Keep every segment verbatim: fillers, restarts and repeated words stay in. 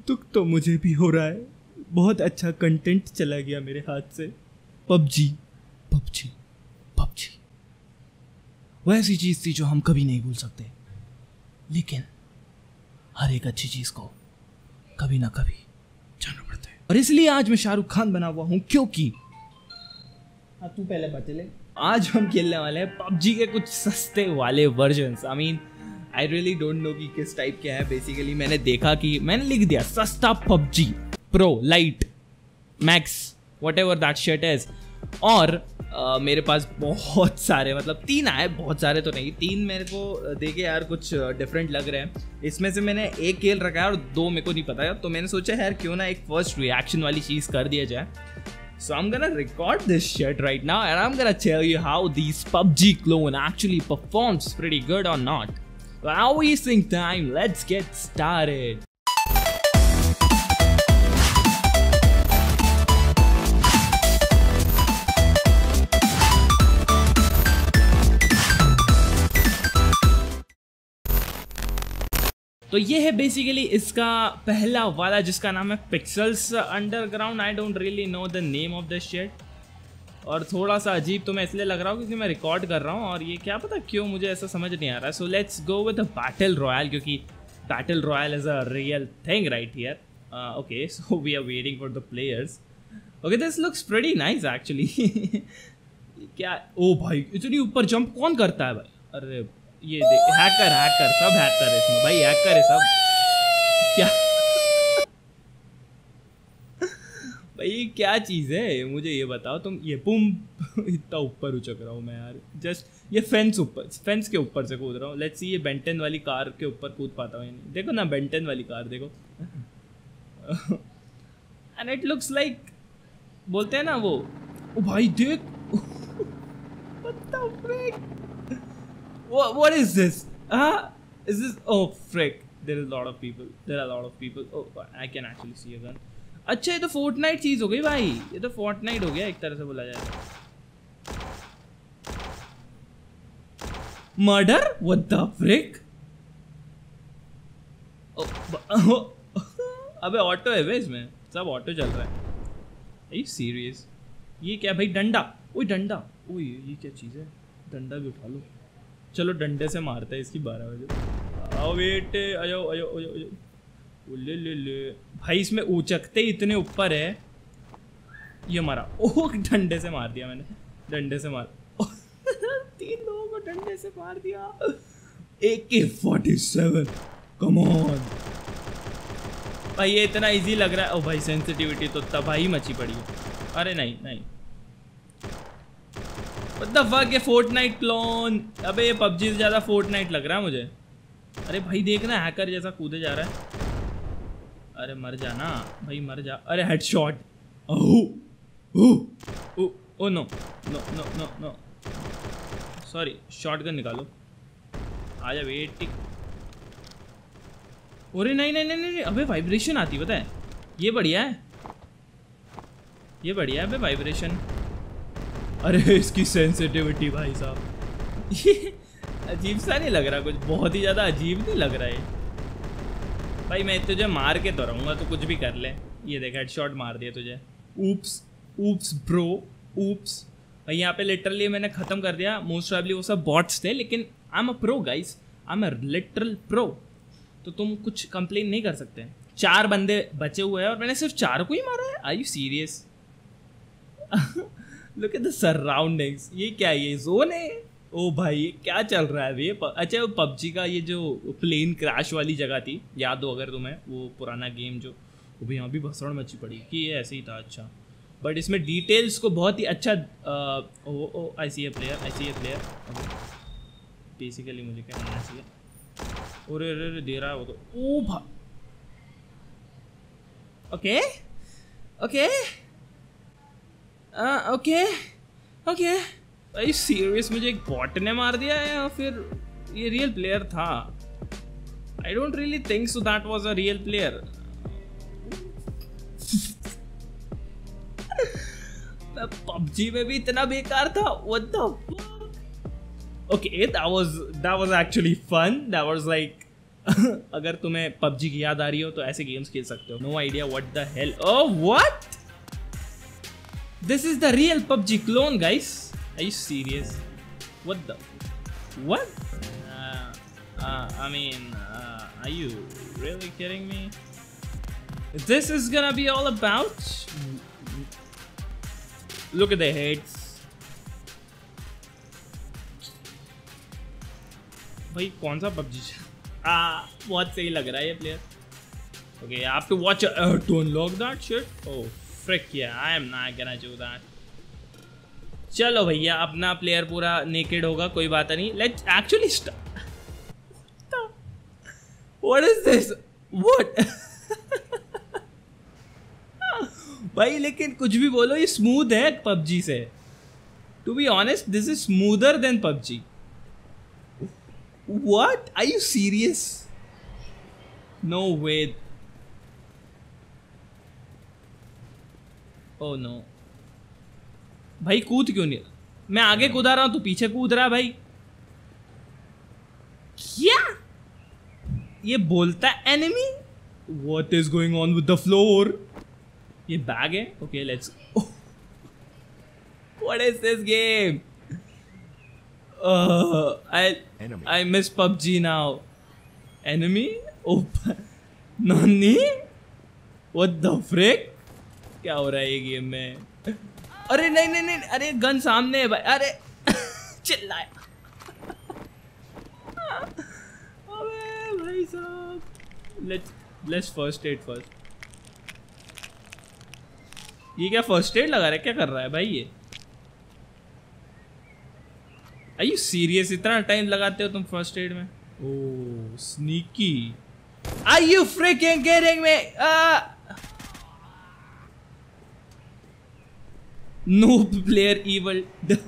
दुख तो मुझे भी हो रहा है, बहुत अच्छा कंटेंट चला गया मेरे हाथ से। पबजी पबजी पबजी वो ऐसी चीज थी जो हम कभी नहीं भूल सकते, लेकिन हर एक अच्छी चीज को कभी ना कभी जाना पड़ता है। और इसलिए आज मैं शाहरुख खान बना हुआ हूं, क्योंकि हाँ तू पहले बता ले। आज हम खेलने वाले हैं पबजी के कुछ सस्ते वाले versions. I mean I really don't know कि किस टाइप के हैं। बेसिकली मैंने देखा कि मैंने लिख दिया सस्ता PUBG pro lite max what ever that shit is. और uh, मेरे पास बहुत सारे, मतलब तीन आए, बहुत सारे तो नहीं, तीन मेरे को देखे यार कुछ डिफरेंट लग रहे हैं। इसमें से मैंने एक खेल रखा है और दो मेरे को नहीं पता है, तो मैंने सोचा यार क्यों ना एक फर्स्ट रिएक्शन वाली चीज़ कर दिया जाए। So I'm gonna record this shit right now and I'm gonna tell you how these P U B G clone actually performs pretty good or not. Without wasting time, let's get started. तो ये है basically इसका पहला वाला जिसका नाम है pixels underground. I don't really know the name of the shit. और थोड़ा सा अजीब तो मैं इसलिए लग रहा हूँ क्योंकि मैं रिकॉर्ड कर रहा हूँ और ये क्या पता क्यों मुझे ऐसा समझ नहीं आ रहा है। So let's go with the battle royale, क्योंकि battle royale is a real thing right here. Okay so we are waiting for the players. Okay this looks pretty nice actually. क्या ओ भाई इतनी ऊपर जंप कौन करता है भाई? अरे ये देख, हैकर हैकर सब हैकर है इसमें भाई, हैकर है सब। क्या भाई क्या चीज़ है मुझे ये बताओ तुम। ये बुम इतना ऊपर उचक रहा हूँ मैं यार, जस्ट ये फेंस ऊपर, फेंस के ऊपर से कूद रहा हूँ। लेट्स सी ये बेंटन वाली कार के ऊपर कूद पाता हूँ या नहीं। देखो ना बेंटन वाली कार देखो। एंड इट लुक्स लाइक, बोलते हैं ना वो, ओ भाई देख। What the frick? What, what is this? Ah, is this? Oh frick! There is a lot of people. There are a lot of people. Oh, I can actually see a gun. अच्छा ये तो Fortnite चीज हो गई भाई, ये तो Fortnite हो गया एक तरह से बोला जाए। Murder? What the frick? oh, अबे ऑटो है वे इसमें, सब ऑटो चल रहा है। Are you serious? ये क्या भाई? डंडा? ओए डंडा, ओए ये क्या चीज़ है? डंडा भी उठा लो। चलो डंडे से मारते हैं इसकी बारह बजे। आओ बेटे आयो आयो आयो आयो। ले ले ले भाई इसमें ऊंचकते इतने ऊपर है। ये मारा, ओह डंडे से मार दिया मैंने, डंडे से मार। तीन लोगों को डंडे से मार दिया। ए के फोर्टी सेवन, कम ऑन भाई ये इतना इजी लग रहा है। ओ भाई सेंसिटिविटी तो तबाही मची पड़ी है। अरे नहीं नहीं What the fuck, ये फोर्टनाइट क्लोन। अबे ये पबजी से ज़्यादा फोर्टनाइट लग रहा है मुझे। अरे भाई देखना हैकर जैसा कूदे जा रहा है। अरे मर जाना भाई मर जा। अरे headshot. Oh oh oh no no no no no sorry, shotgun निकालो। आजा वेट। अरे नहीं नहीं नहीं नहीं, अबे वाइब्रेशन आती पता है। ये बढ़िया है, ये बढ़िया है अबे वाइब्रेशन। अरे इसकी सेंसिटिविटी भाई साहब, ये अजीब सा नहीं लग रहा कुछ? बहुत ही ज़्यादा अजीब नहीं लग रहा है भाई। मैं तुझे मार के तो रहूँगा, तो कुछ भी कर ले। ये देख हेडशॉट मार दिया तुझे। ऊप्स ऊप्स ब्रो ऊप्स भाई। यहाँ पे लिटरली मैंने ख़त्म कर दिया। मोस्ट प्रॉब्ली वो सब बॉट्स थे, लेकिन I am a pro guys, I am a literal pro. तो तुम कुछ कंप्लेन नहीं कर सकते। चार बंदे बचे हुए हैं और मैंने सिर्फ चार को ही मारा है। Are you serious? Look at the surroundings. ये क्या है? ये जोन है? ओ भाई ये क्या चल रहा है ये? अच्छा वो पबजी का ये जो प्लेन क्रैश वाली जगह थी, याद हो अगर तुम्हें, वो पुराना गेम जो, वो भी यहाँ भी भसड़ मची पड़ी कि ये ऐसे ही था। अच्छा बट इसमें डिटेल्स को बहुत ही अच्छा। Oh oh I see a player, I see a player. Basically मुझे क्या करना चाहिए? अरे अरे दे रहा है वो तो। ओ भाई ओके ओके ओके ओके। भाई सीरियस मुझे एक बॉट ने मार दिया है या फिर ये रियल प्लेयर था? I don't really think so that was a real player. PUBG में भी इतना बेकार था? What the fuck? Okay, that was that was actually fun. That was like अगर तुम्हें पबजी की याद आ रही हो तो ऐसे गेम्स खेल सकते हो. No idea what the hell. Oh what, this is the real PUBG clone guys. Are you serious? What the what? I mean are you really kidding me? This is gonna be all about. Look at the heads. भाई कौन सा PUBG? Ah, बहुत सही लग रहा है ये player. Okay, I have to watch uh, to unlock that shit. Oh, frick yeah, I am not gonna do that. चलो भैया, अपना प्लेयर पूरा नेकेड होगा, कोई बात नहीं. Let's actually start. What is this? What? भाई लेकिन कुछ भी बोलो, ये स्मूथ है पबजी से. To be honest this is smoother than PUBG. What, are you serious? No way. Oh no भाई, कूद क्यों नहीं? मैं आगे कूदा रहा हूं, तू पीछे कूद रहा है भाई. क्या ये बोलता है enemy? What is going on with the floor? ये बैग है. Okay let's. What is this game? I I miss PUBG now. Enemy? Oh नॉनी, व्हाट द फ्रिक? क्या हो रहा है ये गेम में? अरे नहीं नहीं नहीं, अरे गन सामने है भाई. अरे चिल्लाए. अबे भाई साहब, let's let's first aid first. ये क्या फर्स्ट एड लगा रहा है? क्या कर रहा है भाई ये? Are you serious? इतना टाइम लगाते हो तुम फर्स्ट एड में? Oh sneaky. Are you freaking kidding me? Noob player evil.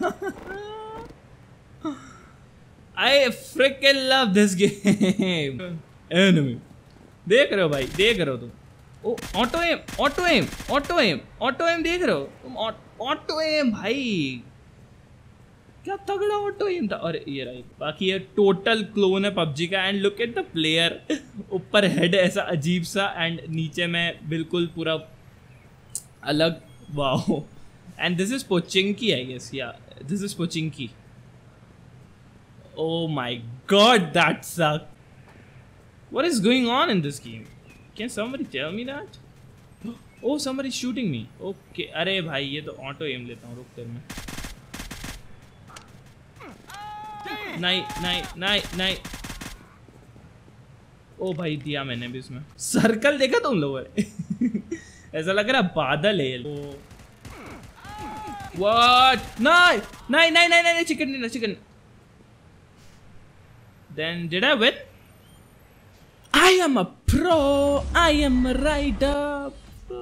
I freaking love this game. Enemy देख रहे हो भाई? देख रहे हो तुम? Oh auto aim, auto aim, auto aim, auto aim देख रहे हो तुम? ऑटो एम भाई, क्या तगड़ा ऑटो एम था. और ये राइट, बाकी ये टोटल क्लोन है पबजी का. And look at the player. ऊपर हेड ऐसा अजीब सा एंड नीचे में बिल्कुल पूरा अलग. Wow. And this is Pochinki I guess. Yeah this is Pochinki. Oh my god, that sucked. What is going on in this game? Can somebody tell me that? Oh, somebody's shooting me. Okay. अरे भाई ये तो auto M लेता हूँ, रुक कर मैं. नहीं नहीं नहीं नहीं. ओ भाई दिया मैंने भी इसमें. सर्कल देखा तुम लोगों ने? ऐसा लग रहा बादल है. What? नहीं नहीं नहीं नहीं नहीं चिकन नहीं chicken. Then did I win? I am a pro. I am a rider. Pro.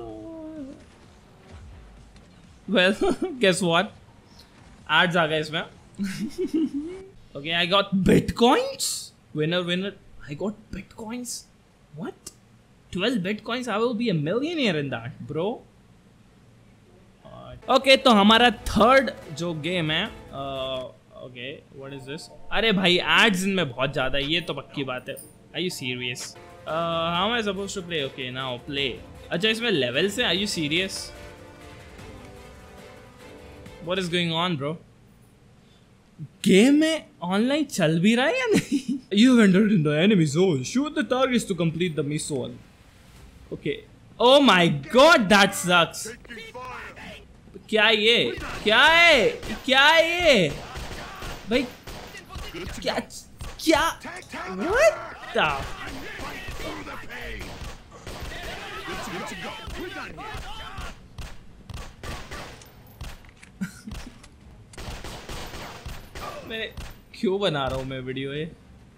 Well, guess what? Ads आ गए इसमें. Okay, I got bitcoins. Winner, winner. I got bitcoins. What? twelve bitcoins. I will be a millionaire in that, bro. Okay, तो हमारा third जो game है. uh, okay what is this? अरे भाई ads इनमें बहुत ज़्यादा है, ये तो पक्की बात है. Are you serious? How am I suppose to play? Okay now play. अच्छा इसमें लेवल्स है? Are you serious? What is going on bro? Game में ऑनलाइन चल भी रहा है या नहीं? You have entered in the enemy zone. Shoot the targets to complete the mission. Okay. Oh my god that sucks. क्या ये? क्या है? क्या है ये भाई? क्या क्या? What the? मैं क्यों बना रहा हूँ मैं वीडियो ये?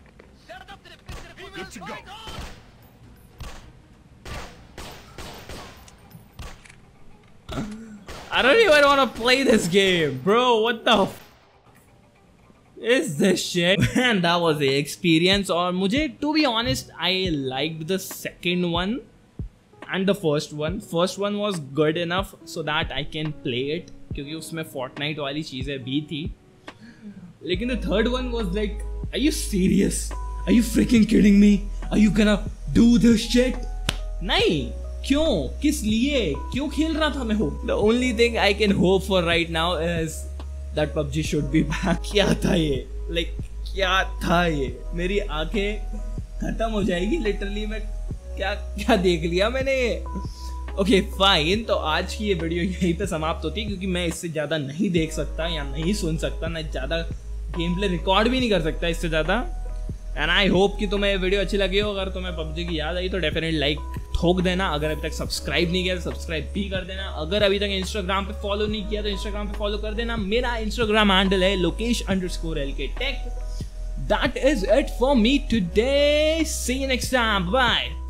I don't even want to play this game, bro. What the f is this shit? Man, that was the experience. और मुझे to be honest, I liked the second one and the first one. First one was good enough so that I can play it, क्योंकि उसमें Fortnite वाली चीजें भी थी. लेकिन the third one was like, are you serious? Are you freaking kidding me? Are you gonna do this shit? नहीं, क्यों, किस लिए, क्यों खेल रहा था मैं हो? The only thing I can hope for right now is that P U B G should be back. क्या था ये, like क्या था ये, मेरी आंखें खत्म हो जाएगी लिटरली, मैं क्या क्या देख लिया मैंने। ओके फाइन, तो आज की ये वीडियो यहीं पे समाप्त होती है क्योंकि मैं इससे ज़्यादा नहीं देख सकता या नहीं सुन सकता, ना ज़्यादा गेम प्ले रिकॉर्ड भी नहीं कर सकता इससे ज़्यादा। एंड आई होप कि तुम्हें ये वीडियो अच्छी लगी हो। अगर तुम्हें पबजी की याद आई तो डेफिनेटली लाइक ठोक देना। अगर अभी तक सब्सक्राइब नहीं किया तो सब्सक्राइब भी कर देना। अगर अभी तक इंस्टाग्राम पे फॉलो नहीं किया तो इंस्टाग्राम पे फॉलो कर देना। मेरा इंस्टाग्राम हैंडल है Lokesh underscore L K tech. That is it for me today. See you next time, bye.